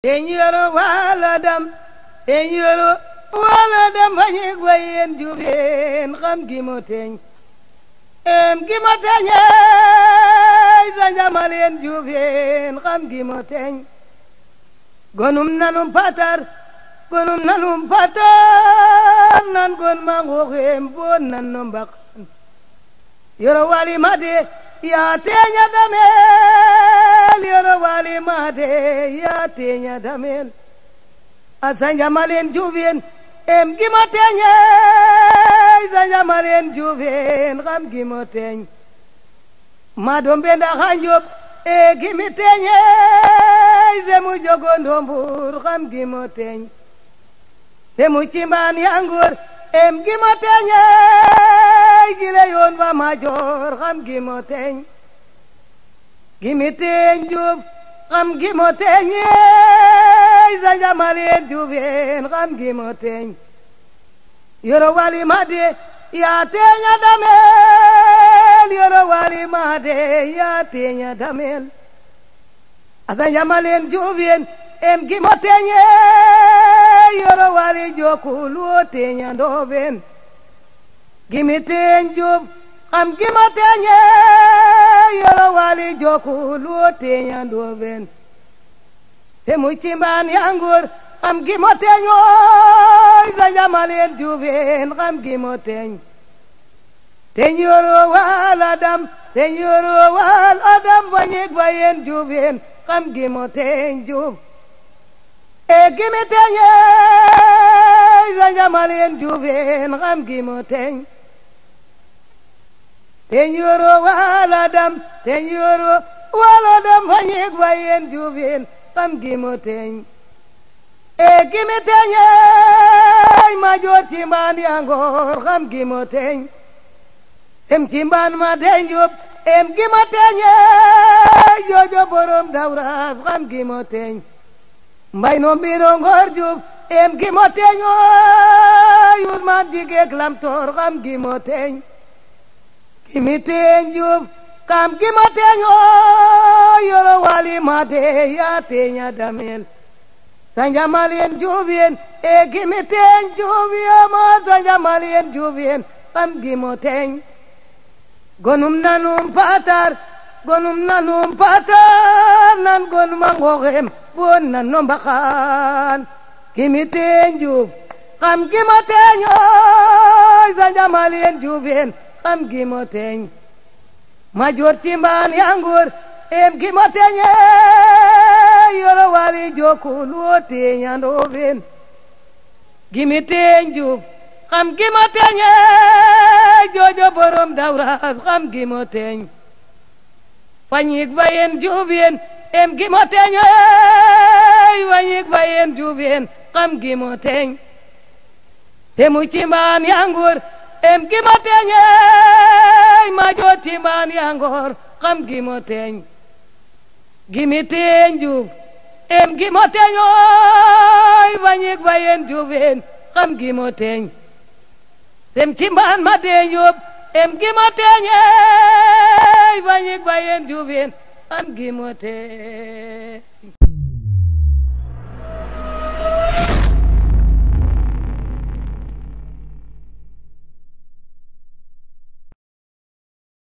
teñ yoro wala dam teñ yoro wala dam fañik wayen jubeen xam gi mo teñ em gi mo teñey sa njamal yen jubeen xam gi mo teñ gonum nanum patar nan gon mangoxem bon nan no mbakan yoro wali made ya teña damel yoro wali made ya teña damel asa njamalen juvien em gimo teñe sa njamalen juvien xam gimo teñ mado mbenda xanjob e gimi teñe semu jogondo mbur xam gimo teñ semu cimban yangur em gimo teñe gile yoon wa major xam gimo teñ gimi teñ juf xam gimo teñe sa njamalien jufeen xam gimo teñ yoro wali made ya teña damel yoro wali made ya teña damel asa njamalien jufeen em gimo teñe yoro wali jokul wo teña ndoven gimi teñ juf xam gimo teñe yoro wali jokul wo teña ndoven semu cimban yangur xam gimo teñoy sa njamalien jufeen xam gimo teñ teñ yoro wala dam teñ yoro wala dam fañik fayen jufeen xam gimo teñ juf e gimi teñey sa njamalien jufeen xam gimo teñ teñ yoro wala dam teñ yoro wala dam fañik fayen jufeen xam gimo teñ e gimi teñey ma joot cimban yangor xam gimo teñ sem cimban ma teñ jub em gimo teñey jojo borom dawras xam gimo teñ mbay no mbiro ngor juf em gimo teñoy usman jigek lamtor xam gimo teñ gimi teñ juf kam gimo teñoy yoro wali made ya teña damel sa njamalien jufien e gimi teñ jufiyama sa njamalien jufien xam gimo teñ gonum nanum patar nan gon mangoxem bon nan no mbakan gimi teñ juf xam gimo teñoy sa njamalien jufien xam gimo teñ ma jor cimban yangur em gimo teñe yoro wali jokul wo teña ndoven gimi teñ juf xam gimo teñe jojo borom dawras xam gimo teñ fañik fayen jufien em gimo teñe fañik fayen jufien xam gimo teñ semu cimban yangur em gimo teñe ma jot cimban yangor xam gimo teñ gimi teñ juf em gimo teñoy fañik fayen jufien xam gimo teñ sem cimban ma teñ juf em gimo teñe fañik fayen jufien xam gimo teñ